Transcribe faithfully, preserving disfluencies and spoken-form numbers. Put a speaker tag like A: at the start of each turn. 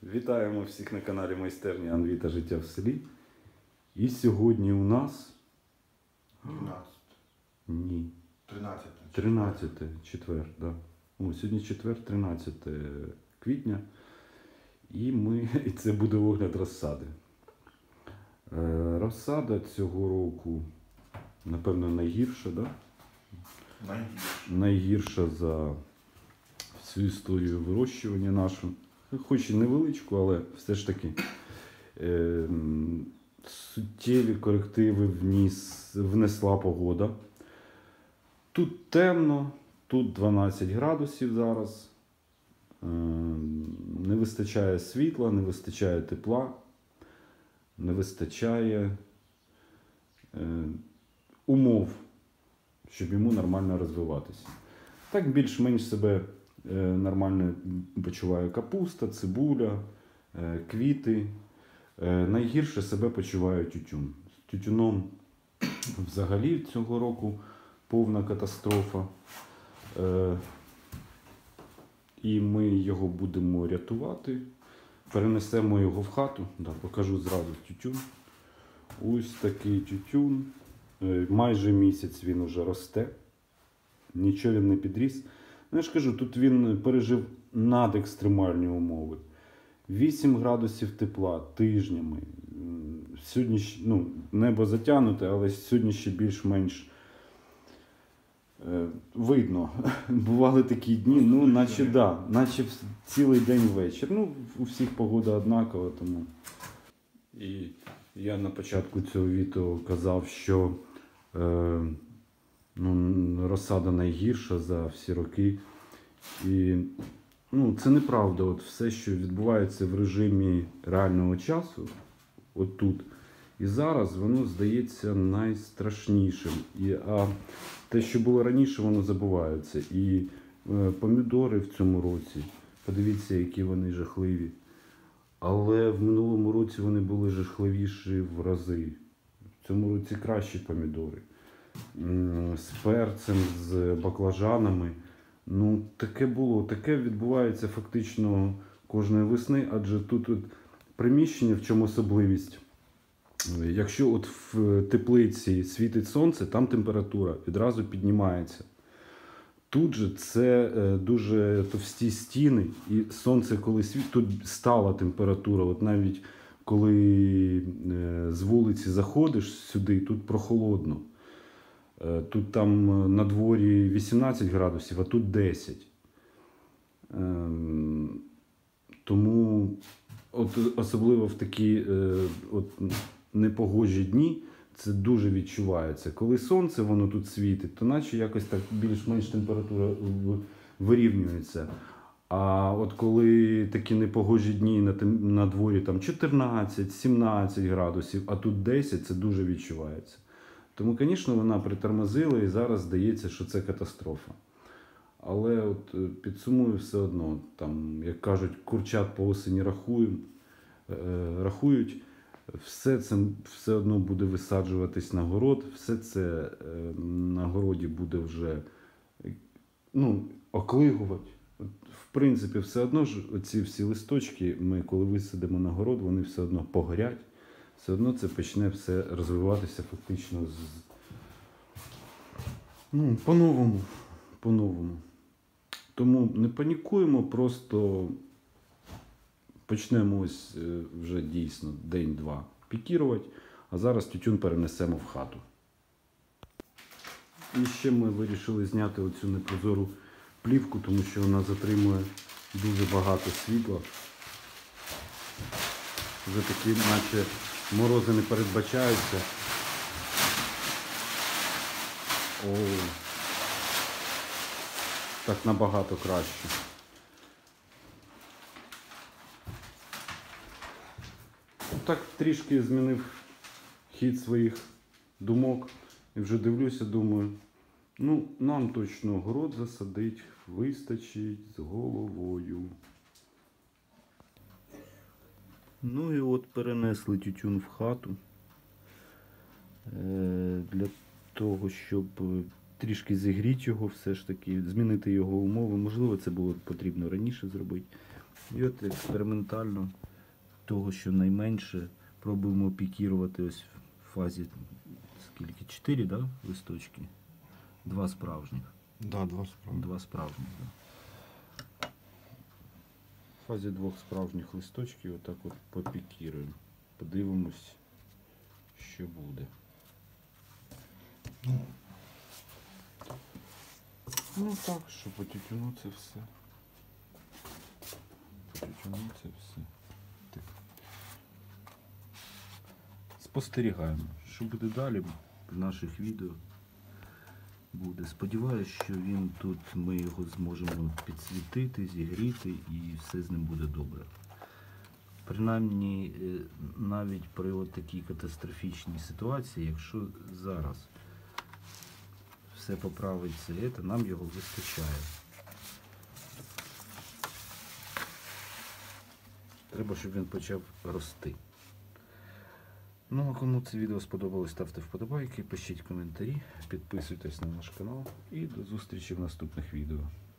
A: Вітаємо всіх на каналі Майстерня Анві та Життя в селі. І сьогодні у нас...
B: дванадцяте.
A: Ні.
B: тринадцяте.
A: тринадцяте. Четвер, да. О, сьогодні четвер, тринадцяте квітня. І ми... І це буде огляд розсади. Е, розсада цього року, напевно, найгірша, да?
B: Найгірше.
A: Найгірша за всю історію вирощування нашу. Хоч і невеличку, але все ж таки е, суттєві корективи вніс, внесла погода. Тут темно, тут дванадцять градусів зараз. Е, не вистачає світла, не вистачає тепла, не вистачає е, умов, щоб йому нормально розвиватися. Так більш-менш себе нормально почуває капуста, цибуля, квіти. Найгірше себе почуває тютюн. З тютюном взагалі цього року повна катастрофа. І ми його будемо рятувати. Перенесемо його в хату. Да, покажу зразу тютюн. Ось такий тютюн. Майже місяць він вже росте. Нічого він не підріс. Ну, я ж кажу, тут він пережив надекстремальні умови. вісім градусів тепла тижнями. Сьогодні, ну, небо затягнуте, але сьогодні ще більш-менш е, видно. Бували такі дні, ну, наче, да, наче цілий день вечір. Ну, у всіх погода однакова, тому. І я на початку цього відео казав, що е, ну, розсада найгірша за всі роки. І ну, це неправда. От все, що відбувається в режимі реального часу, от тут і зараз, воно здається найстрашнішим. І, а те, що було раніше, воно забувається. І е, помідори в цьому році, подивіться, які вони жахливі. Але в минулому році вони були жахливіші в рази. В цьому році кращі помідори. З перцем, з баклажанами. Ну, таке було. Таке відбувається фактично кожної весни, адже тут от приміщення, в чому особливість. Якщо от в теплиці світить сонце, там температура відразу піднімається. Тут же це дуже товсті стіни, і сонце, коли світить, тут стала температура. От навіть коли з вулиці заходиш сюди, тут прохолодно. Тут там на дворі вісімнадцять градусів, а тут десять. Тому от особливо в такі от непогожі дні це дуже відчувається. Коли сонце воно тут світить, то наче якось так більш-менш температура вирівнюється. А от коли такі непогожі дні на, на дворі там чотирнадцять-сімнадцять градусів, а тут десять, це дуже відчувається. Тому, звісно, вона притормозила і зараз здається, що це катастрофа. Але от підсумую все одно, там, як кажуть, курчат по осені рахують, рахують, все це все одно буде висаджуватись на город, все це на городі буде вже ну, оклигувати. В принципі, все одно ж ці всі листочки, ми коли висадимо на город, вони все одно погорять. Все одно це почне все розвиватися фактично з... ну, по-новому. По-новому. Тому не панікуємо, просто почнемо ось вже дійсно день-два пікірувати, а зараз тютюн перенесемо в хату. І ще ми вирішили зняти оцю непрозору плівку, тому що вона затримує дуже багато світла. Вже такі, наче морози не передбачаються. О, так набагато краще. Так трішки змінив хід своїх думок. І вже дивлюся, думаю, ну, нам точно город засадить, вистачить з головою. Ну і от перенесли тютюн в хату для того, щоб трішки зігріти його, все ж таки, змінити його умови. Можливо, це було потрібно раніше зробити. І от експериментально того, що найменше, пробуємо пікірувати ось в фазі скільки? Чотири, да, листочки? Два справжніх.
B: Да, два справи.
A: Два справжніх, да. В фазі двох справжніх листочків отак от попікіруємо. Подивимось, що буде. Ну так, що по тютюну це все. По тютюну це все. Так. Спостерігаємо, що буде далі в наших відео. Буде. Сподіваюсь, що він тут, ми його зможемо підсвітити, зігріти і все з ним буде добре. Принаймні, е, навіть при от такій катастрофічній ситуації, якщо зараз все поправиться, то нам його вистачає. Треба, щоб він почав рости. Ну, а кому це відео сподобалось, ставте вподобайки, пишіть коментарі, підписуйтесь на наш канал і до зустрічі в наступних відео.